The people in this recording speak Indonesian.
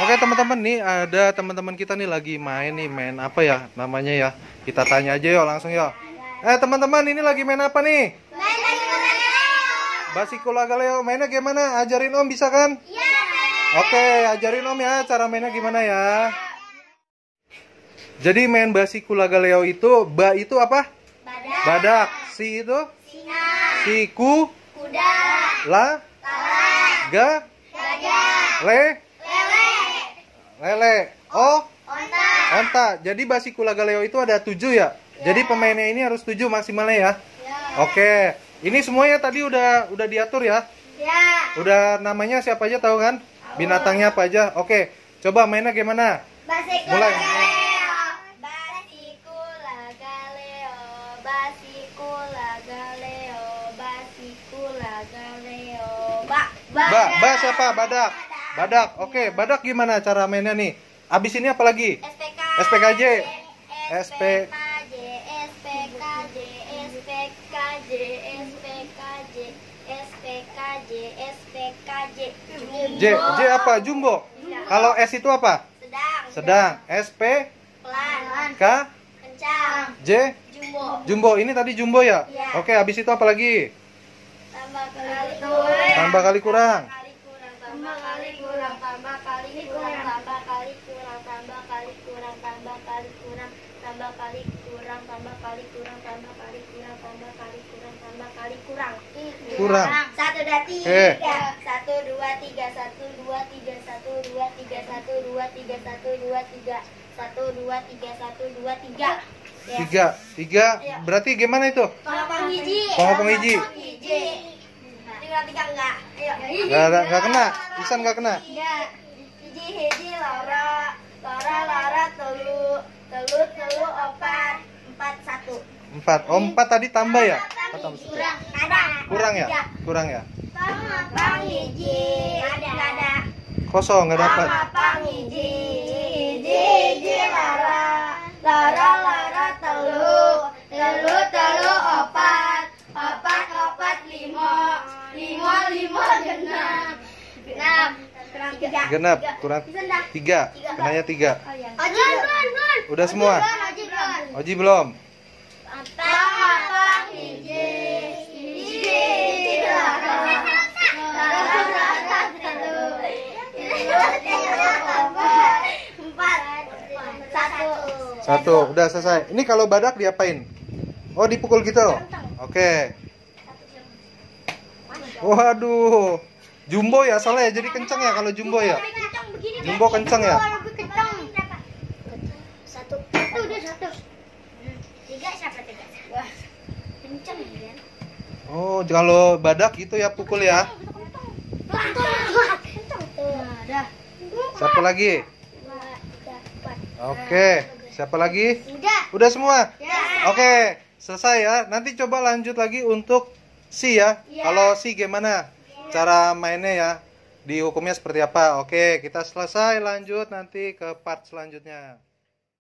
Oke teman-teman, nih ada teman-teman kita nih lagi main apa ya namanya ya. Kita tanya aja yuk langsung yuk. Teman-teman, ini lagi main apa nih? Basikula Galeo. Mainnya gimana? Ajarin Om, bisa kan? Iya. Oke, ajarin Om ya cara mainnya gimana ya. Jadi main Basikula Galeo itu, ba itu apa? Badak. Si itu? Singa. Siku. Kuda. La. Kala. Ga. Gajah. Le. Lele. Lele. Oh. Onta. Onta. Jadi Basikula Galeo itu ada 7 ya? Jadi pemainnya ini harus 7 maksimalnya ya? Oke. Ini semuanya tadi udah diatur ya? Ya. Udah namanya siapa aja tahu kan? Binatangnya apa aja? Oke. Coba mainnya gimana? Basikula Mulai. Galeo. Basikula Galeo. Basikula Galeo. Basikula Galeo. Ba siapa? Badak. Badak. Oke, badak gimana cara mainnya nih? Abis ini apa lagi? SPKJ. J apa? Jumbo. Kalau S itu apa? Sedang. SP. Pelan. K. Kencang. J. Jumbo. Jumbo. Ini tadi jumbo ya? Iya. Oke, habis itu apa lagi? Tambah kali kurang. Tambah kali kurang. Tambah kali kurang. Tambah kali kurang. Tambah kali kurang. Tambah kali kurang. Tambah kali kurang. Tambah kali kurang. Tambah kali kurang. Tambah kali kurang. Tambah kali kurang. Tambah kali kurang. Kurang. 1, 2, 3. 1, 2, 3. 1, 2, 3. 1, 2, 3. 1, 2, 3. 1, 2, 3. 1, 2, 3. 1, 2, 3. 3 berarti gimana itu? Pengapang hiji. Pengapang hiji. Tinggal 3 enggak? Ayo. Nggak kena. Isan nggak kena. Hiji Lara telu opat 4 1. 4. Oh, 4 tadi tambah ya? Kurang. Kurang ya? Kurang ya? Pengapang hiji. Enggak ada. Kosong, nggak dapat. Pengapang hiji Lara telu opat 5 genap. Genap, kurang 3. Kenanya 3. Udah semua? Oji belum? Pengapang hiji Lara Satu, udah selesai. Ini kalau badak diapain? Oh, dipukul gitu. Oke. Waduh. Jumbo ya soalnya jadi kenceng ya kalau jumbo ya. Jumbo kenceng ya. 1. Udah 1. 3 siapa 3? Wah. Kenceng ya. Oh, kalau badak gitu ya pukul ya. Ada. Siapa lagi? 2, 3, 4. Oke. Siapa lagi? Udah. Udah semua? Ya. Oke, selesai ya. Nanti coba lanjut lagi untuk si ya. Ya. Kalau si gimana? Cara mainnya ya. Dihukumnya seperti apa? Oke, kita selesai, lanjut nanti ke part selanjutnya.